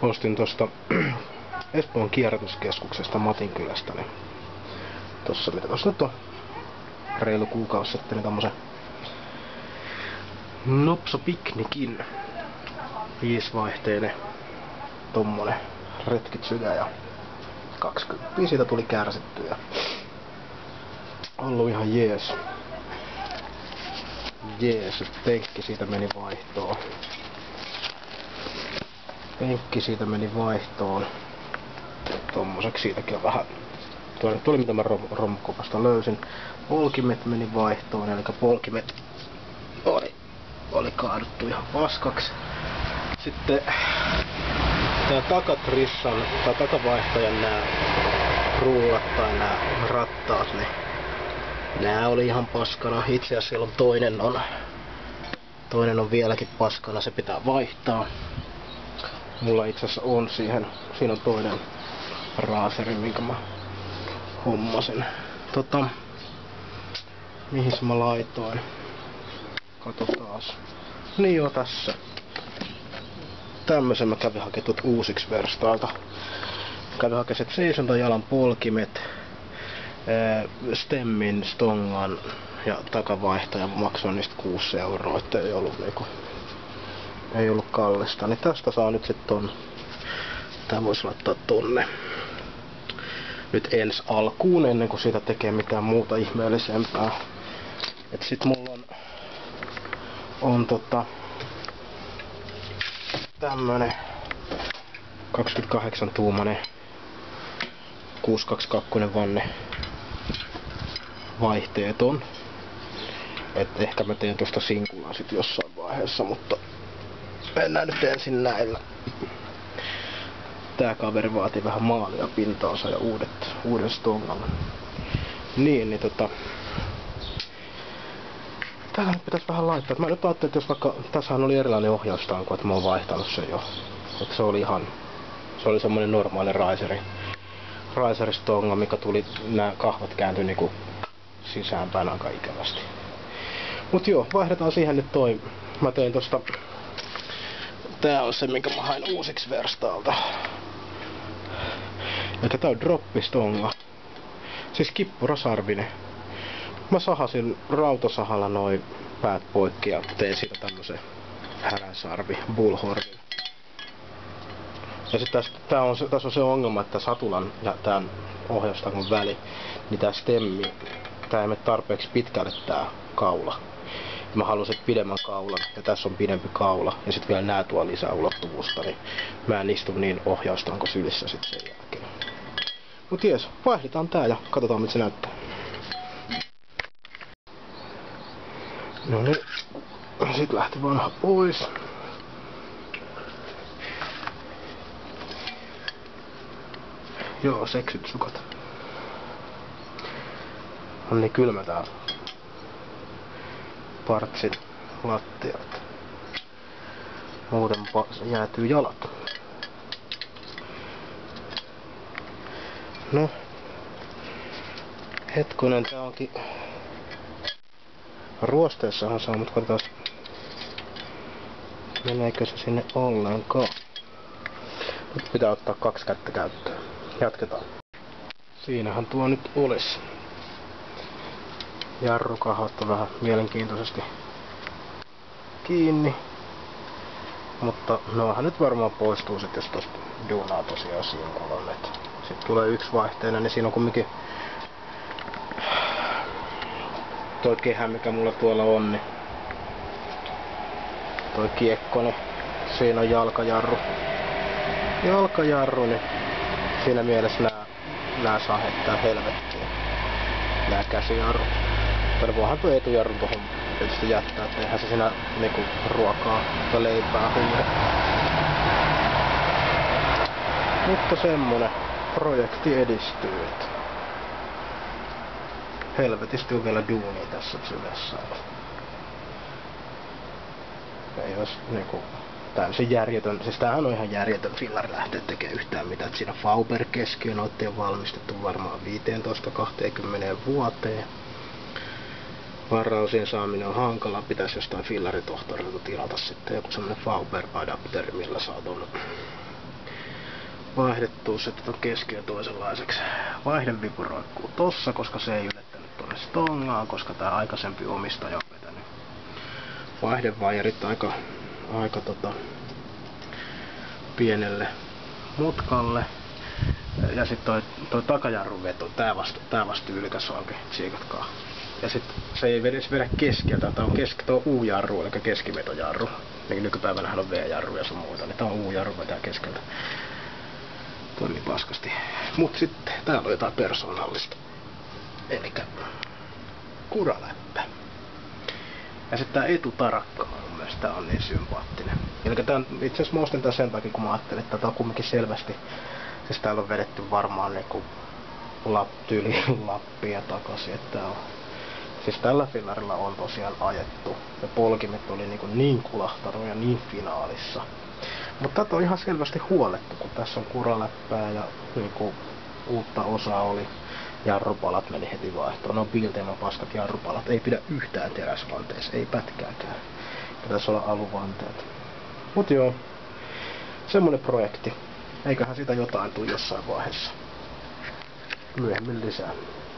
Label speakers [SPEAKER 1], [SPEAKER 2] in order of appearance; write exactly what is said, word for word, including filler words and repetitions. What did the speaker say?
[SPEAKER 1] Ostin tosta Espoon kierrätyskeskuksesta Matinkylästä, niin tossa mitä tossa nyt on reilu kuukausi sitten, niin tommosen Nopso-piknikin viisivaihteinen tommonen retkitsygä ja kaksikymmentä siitä tuli kärsitty ja ollut ihan jees. Jees, penkki siitä meni vaihtoon. Penkki siitä meni vaihtoon. Tommoseksi siitäkin on vähän. Tuo nyt tuli mitä mä rom romukopasta löysin. Polkimet meni vaihtoon, eli polkimet oli, oli kaaduttu ihan paskaksi. Sitten tää takatrissan tai takavaihtajan nää rullat tai nää rattaat, niin nää oli ihan paskana. Itse asiassa siellä on toinen on, toinen on vieläkin paskana, se pitää vaihtaa. Mulla itse asiassa on siihen, siinä on toinen raaseri, minkä mä hommasin. Tota, mihin mä laitoin? Katsotaas. Niin joo, tässä. Tämmösen mä kävin haketut uusiksi verstailta. Kävin hakeset seisontajalan polkimet, stemmin, stongan ja takavaihtajan. Maksoin niistä kuusi euroa, että ei ollut niinku, ei ollut kallista. Niin tästä saa nyt sit ton. Tää vois laittaa tonne. Nyt ensi alkuun ennen kuin siitä tekee mitään muuta ihmeellisempää. Et sit mulla on, on tota tämmönen kaksikymmentäkahdeksan tuumainen kuusisataakaksikymmentäkaksi vanne vaihteeton. Et ehkä mä teen tosta sinkulaan sit jossain vaiheessa, mutta mennään nyt ensin näillä. Tää kaveri vaatii vähän maalia pintaansa ja uudet, uuden stongan. Niin, niin tota... Täällä nyt pitäis vähän laittaa. Mä nyt ajattelin, että jos vaikka... Tässähän oli erilainen ohjaustanko, että mä oon vaihtanut sen jo. Että se oli ihan... Se oli semmonen normaali raiseri. Raiseristonga, mikä tuli... Nää kahvat kääntyi niinku sisäänpäin aika ikävästi. Mut joo, vaihdetaan siihen nyt toi... Mä tein tosta... Tää on se, minkä mä hain uusiksi verstaalta. Eli tää on droppistonga. Siis kippurasarvinen. Mä sahasin rautasahalla noin päät poikki ja tein siitä tämmösen häränsarvi, bullhornin. Ja sit täs, tää on, tässä on se ongelma, että satulan ja tän ohjaustangon väli, niin tää stemmi, tää ei mene tarpeeksi pitkälle tää kaula. Mä halusin pidemmän kaulan ja tässä on pidempi kaula ja sit vielä nää tuo lisää ulottuvuutta, niin mä en istu niin ohjaustanko sylissä sit sen jälkeen. Mut jees, vaihdetaan tää ja katsotaan mitä se näyttää. No niin, sit lähti vanha pois. Joo, seksyt sukat. On niin kylmä täällä. Partsin lattiat. Muuten jäätyy jalat. No. Hetkonen, tää onkin... Ruosteessahan saa, mutta katsotaan... Meneekö se sinne ollenkaan. Nyt pitää ottaa kaksi kättä käyttöön. Jatketaan. Siinähän tuo nyt olisi. Jarrukahot on vähän mielenkiintoisesti kiinni. Mutta noahan nyt varmaan poistuu sit, jos tosta duunaa tosiaan sinkulan. Sitten tulee yksi vaihteena, niin siinä on kumminkin toi kehä, mikä mulla tuolla on, niin toi kiekkonen. Siinä on jalkajarru. Jalkajarru, niin siinä mielessä nää, nää saa heittää helvettiin. Nää käsijarru. Tai voihan tuo etujarru tohon tietysti jättää, että eihän se siinä niinku ruokaa tai leipää huuda. Mutta semmonen projekti edistyy. Helvetisti on vielä duunia tässä sydässä. Ei ois niinku täysin järjetön, siis tämähän on ihan järjetön fillari lähteä tekemään yhtään mitään. Et siinä Fauber keskiö noitte on valmistettu varmaan viisitoista kaksikymmentä vuoteen. Varausien saaminen on hankala, pitäisi jostain fillaritohtorilta tilata sitten joku semmonen Fauber adapteri, millä saa ton vaihdettua se tuon keskiö toisenlaiseksi. Vaihdevipu roikkuu tossa, koska se ei ylettänyt tuonne stongaan, koska tää aikaisempi omistaja on vetänyt vaihdevaijerit aika, aika tota, pienelle mutkalle. Ja sitten toi, toi takajarrun veto, tää vasta, tää vasta ylkäs auki, tsiikatkaa. Ja sitten se ei edes vedä keskeltä, tää on keski, tuo U-jarru, eli keskivetojarru. Niin nykypäivänähän on V-jarru ja sun muuta, niin tää on U-jarru, vetää keskeltä. Toimii paskasti. Mut sitten täällä on jotain persoonallista. Elikkä kuraläppä. Ja sitten tää etutarakka, mun mielestä tää on niin sympaattinen. Elikkä tää on itse asiassa mä ostin tää sen takia, kun mä ajattelin, että tää on kumminkin selvästi. Siis täällä on vedetty varmaan niinku lap, tyyli Lappia takaisin, että tää on. Siis tällä fillarilla on tosiaan ajettu. Ja polkimet oli niinku niin kulahtanut ja niin finaalissa. Mutta tätä on ihan selvästi huolettu, kun tässä on kuraläppää ja niinku uutta osaa oli. Jarrupalat meni heti vaihtoon. No Biltema paskat jarrupalat. Ei pidä yhtään teräsvanteessa, ei pätkääkään. Pitäisi olla aluvanteet. Mut joo, semmonen projekti. Eiköhän siitä jotain tuu jossain vaiheessa. Myöhemmin lisää.